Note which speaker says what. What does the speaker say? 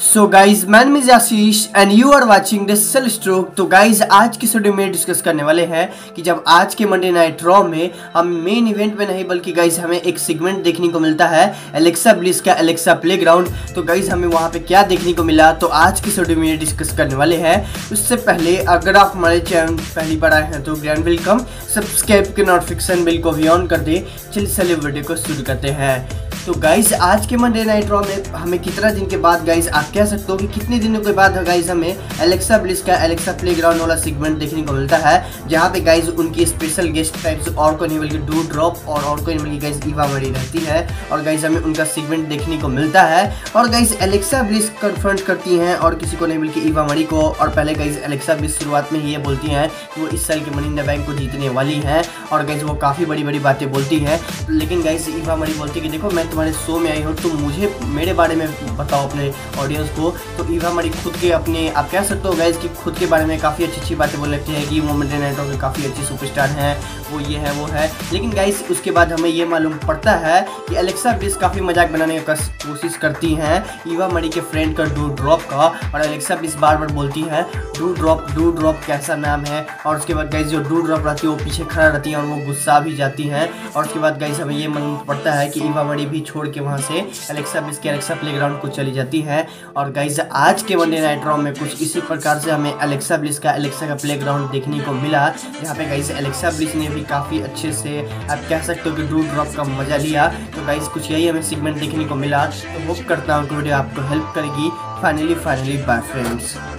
Speaker 1: सो guys मैं मिज Ashish and you are watching the cell stroke. तो गाइज आज की वीडियो में डिस्कस करने वाले हैं कि जब आज के मंडे नाइट रॉ में हम मेन इवेंट में नहीं बल्कि गाइज हमें एक सेगमेंट देखने को मिलता है एलेक्सा ब्लिस का एलेक्सा प्लेग्राउंड। तो गाइज हमें वहां पे क्या देखने को मिला तो आज की वीडियो में डिस्कस करने वाले हैं। उससे पहले अगर आप हमारे चैनल पहली बार आए हैं तो ग्रैंड वेलकम, सब्सक्राइब के नोटिफिकेशन बिल को भी ऑन कर दे। चलिए वीडियो को शुरू करते हैं। तो गाइज आज के मंडे नाइट रॉ में हमें कितना दिन के बाद गाइज आप कह सकते हो कि कितने दिनों के बाद गाइज हमें एलेक्सा ब्लिस का एलेक्सा प्लेग्राउंड वाला सेगमेंट देखने को मिलता है, जहां पे गाइज उनकी स्पेशल गेस्ट टाइप्स और कोई नहीं बल्कि डू ड्रॉप और कोई नहीं बल्कि गाइज ईवा मरी रहती है और गाइज हमें उनका सेगमेंट देखने को मिलता है। और गाइज एलेक्सा ब्लिस कन्फ्रंट करती हैं और किसी को नहीं बल्कि ईवा मरी को। और पहले गाइज एलेक्सा ब्लिस शुरुआत में ही ये बोलती हैं कि वो इस साल के मनी इन द बैंक को जीतने वाली हैं और गाइज वो काफ़ी बड़ी बड़ी बातें बोलती हैं। लेकिन गाइज ईवा मरी बोलती है कि देखो मैं तुम्हारे शो में आई हूँ तो मुझे मेरे बारे में बताओ अपने ऑडियंस को। तो ईवा मरी खुद के अपने आप कह सकते हो गाइज कि खुद के बारे में काफ़ी अच्छी बातें बोल लेती है कि वो मंडे नाइट रॉ के काफ़ी अच्छी सुपरस्टार हैं, वो ये है वो है। लेकिन गाइज उसके बाद हमें ये मालूम पड़ता है कि एलेक्सा ब्लिस काफ़ी मजाक बनाने की कोशिश करती हैं ईवा मरी के फ्रेंड का डू ड्रॉप का। और एलेक्सा ब्लिस बार बार बोलती है डू ड्रॉप कैसा नाम है। और उसके बाद गाइज जो डू ड्रॉप रहती है वो पीछे खड़ा रहती है और वो गुस्सा भी जाती हैं। और उसके बाद गाइज हमें ये मालूम पड़ता है कि ईवा मरी भी छोड़ के वहाँ से एलेक्सा ब्लिस के एलेक्सा प्लेग्राउंड को चली जाती है। और गाइज आज के मंडे नाइट रॉ में कुछ इसी प्रकार से हमें एलेक्सा ब्लिस का एलेक्सा का प्लेग्राउंड देखने को मिला, जहाँ पे गाइज एलेक्सा ब्लिस ने भी काफ़ी अच्छे से आप कह सकते हो कि डू ड्रॉप का मजा लिया। तो गाइज कुछ यही हमें सेगमेंट देखने को मिला। तो होप करता हूँ कि वीडियो आपको हेल्प करेगी। Finally bye friends.